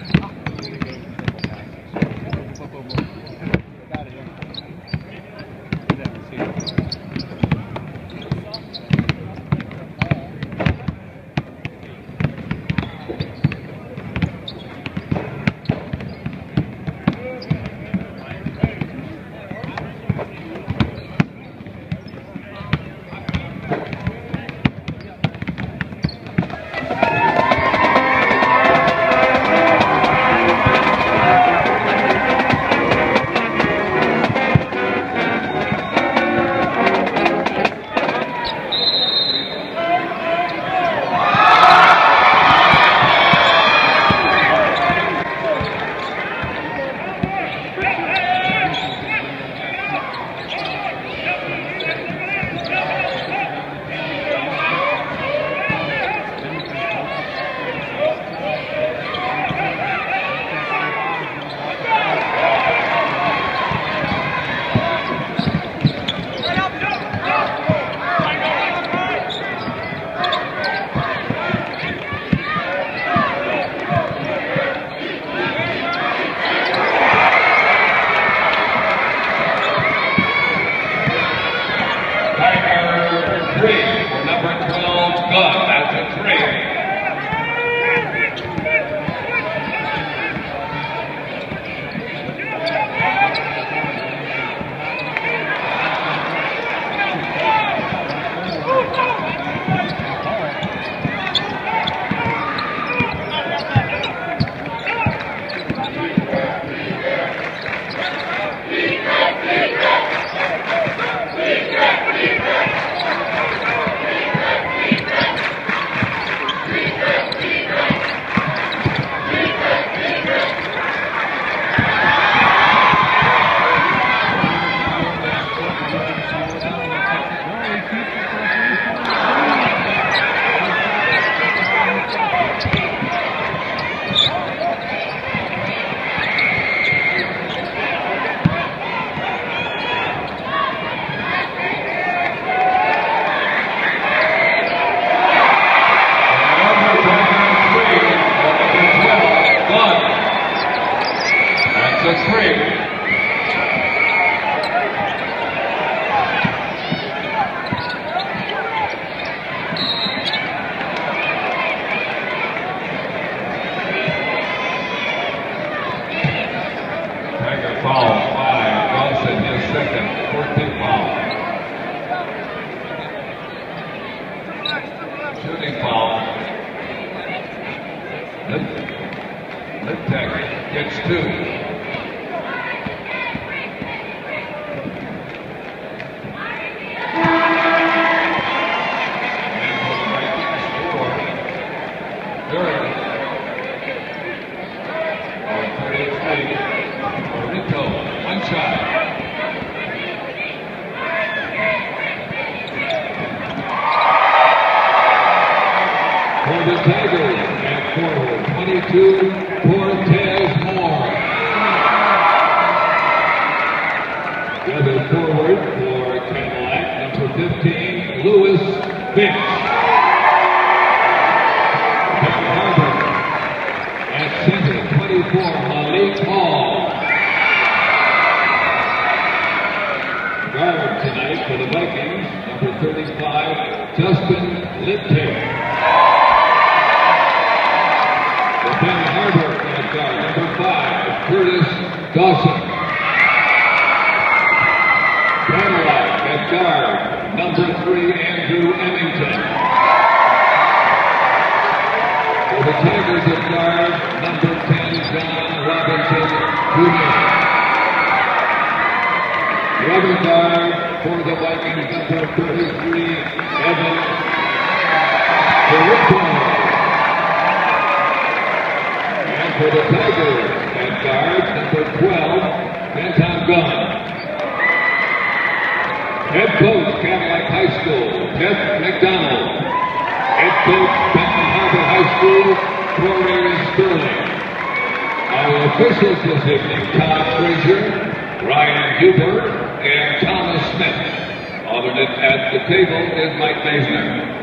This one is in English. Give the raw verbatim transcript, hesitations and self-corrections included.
Cadillac at guard, number three, Andrew Emmington. For the Tigers at guard, number ten, John Robinson, Junior Rubber guard for the Vikings, number thirty-three, Evan Perito. And for the Tigers at guard, number twelve, Benton Harbor. Head coach, Cadillac High School, Jeff McDonald. Head coach, Benton Harbor High School, Corey Sterling. Our officials this evening, Todd Frazier, Ryan Hubert, and Thomas Smith. Alternate at the table is Mike Meisner.